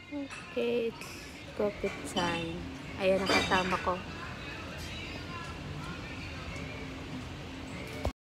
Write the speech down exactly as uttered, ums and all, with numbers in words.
Okay, it's coffee time. Ayan ang kasama ko.